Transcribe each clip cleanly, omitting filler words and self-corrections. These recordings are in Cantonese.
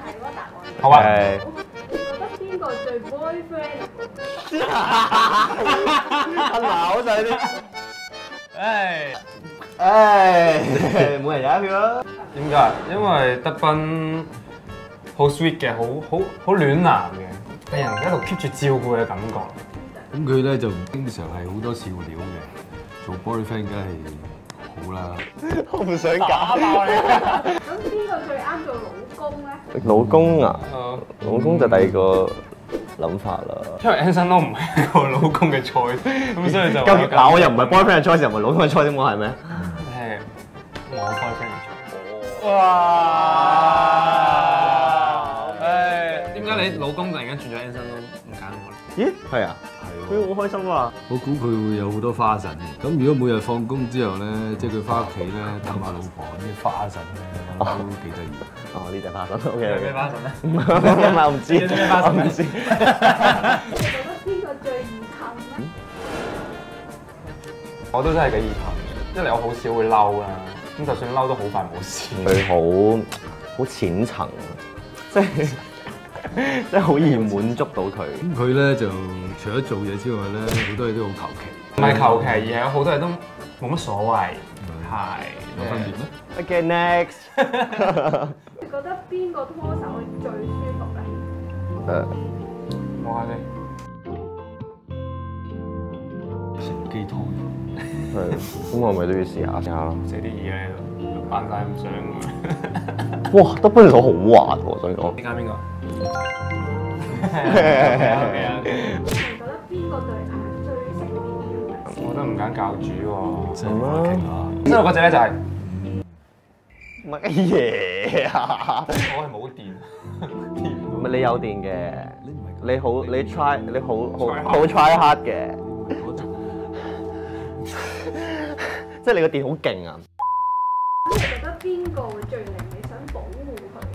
嗰個答案。 好啊。 你覺得邊個最 boyfriend？ 扭晒啲。每人有一票啦。 點解？因為德斌好 sweet 嘅，好暖男嘅，俾人一路 keep 住照顧嘅感覺。 咁佢咧就經常係好多笑料嘅，做 boyfriend 梗係好啦。 我唔想搞。 咁邊個最啱做老公咧？ 老公啊，老公就第二個諗法啦。 因為 Anson 都唔係一個老公嘅 choice，咁所以就嗱，我又唔係 boyfriend 嘅 choice，又唔係老公嘅 choice，我係咩？ 係我 boyfriend 嘅 choice。 哇！ 點解你老公突然間轉咗 Anson 都唔揀我咧？ 咦？係啊，佢好開心啊！ 我估佢會有好多花神嘅。咁如果每日放工之後咧，即係佢翻屋企咧等下老婆啲花神咧，都幾得意。 哦，呢隻花神 OK。 咩花神咧？ 唔係我唔知。 咩花神？ 我唔知。 你覺得邊個最易氹咧？ 我都真係幾易氹嘅，一嚟我好少會嬲啦，咁就算嬲都好快冇事。 佢好淺層，即係好易滿足到佢。 咁佢咧就除咗做嘢之外咧，好多嘢都好求其。 唔係求其，而係有好多嘢都冇乜所謂，係有分別咩？ OK next。 你覺得邊個拖手最舒服咧？ 摸下先， 乘機拖。 係，咁我咪都要試下咯。 寫啲嘢喺度，扮晒唔想咁樣。 哇，德斌手好滑喎，想講。 你揀邊個？ 你覺得邊個對眼最識電嘅？ 我都唔揀教主喎。 真係傾下。 因為嗰隻咧就係乜嘢啊？ 我係冇電， 唔係你有電嘅， 你唔係你好 try hard 嘅，即係你個電好勁啊！ 你覺得邊個會最令你想保護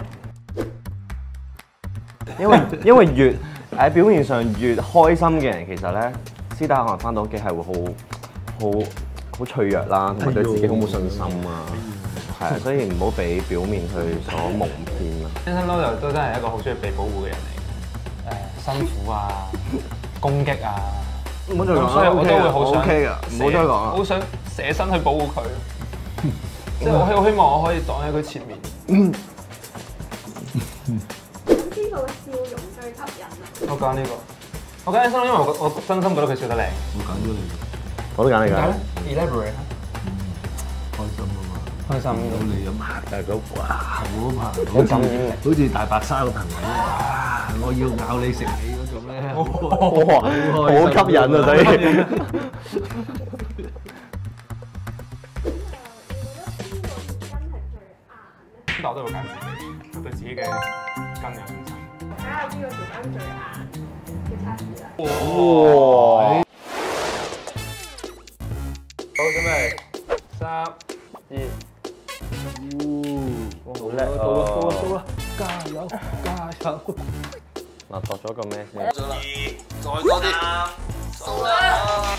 佢？ 因為越喺表面上越開心嘅人，其實咧私底下可能翻到屋企係會好脆弱啦，同埋對自己好冇信心啊。係啊，所以唔好俾表面去所蒙騙啦。 Anson Lo 就都真係一個好中意被保護嘅人嚟嘅，辛苦啊，攻擊啊， 唔好再講， 所以我都會好想 OK 噶，唔好再講啦。 好想捨身去保護佢，即係我好希望我可以擋喺佢前面。 咁邊個嘅笑容最吸引啊？ 我揀呢個，我揀 Anson Lo，因為我真心覺得佢笑得靚。 我揀咗你， 我都揀你㗎。 Elaborate， 開心啊嘛！ 開心到你咁行大佬，哇！好棚， 有好似大白鯊個朋友，哇！我要咬你食你嗰種咧， 哇，好吸引啊！所以你覺得邊個條筋係最硬咧？ 但我都會揀自己，我對自己嘅根有信心。 睇下邊個條筋最硬嘅測試啦。 哇！ 好，準備3、2。 好叻啊！ 到啦！加油！ 嗱，度咗個咩先？ 再多啲，數啦！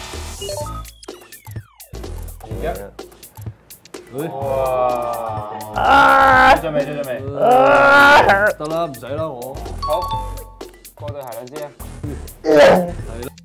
哇！準備， 得啦，唔使啦我。 好，過對鞋兩支啊！ 係啦。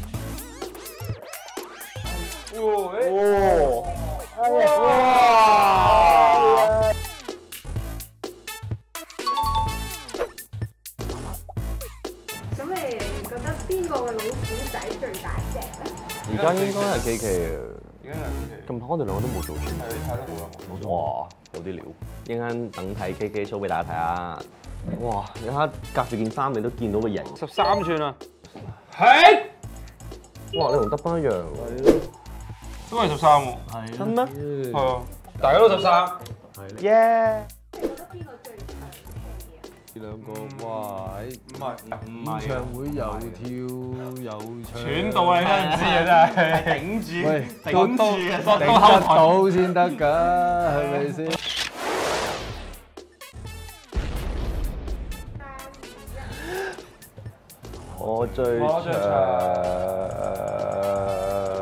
咁你覺得邊個嘅老虎仔最大隻咧？ 而家應該係琪琪啊！ 而家係近排我哋兩個都冇做全部。 睇得好啦， 哇，好啲料！一陣間等睇 KK show 俾大家睇下。哇！你睇下隔住件衫，你都見到個型。 13寸啊！係， 哇！你同德斌一樣喎。 都係13喎。 係真咩？ 係啊，大家都13。 係耶！ 你覺得邊個最長氣啊？ 呢兩個哇！ 唔係， 演唱會又跳又唱， 喘到啊！你真係唔知啊，真係頂住， 喂， 頂住啊， 頂得到先得㗎，係咪先？ 我最長。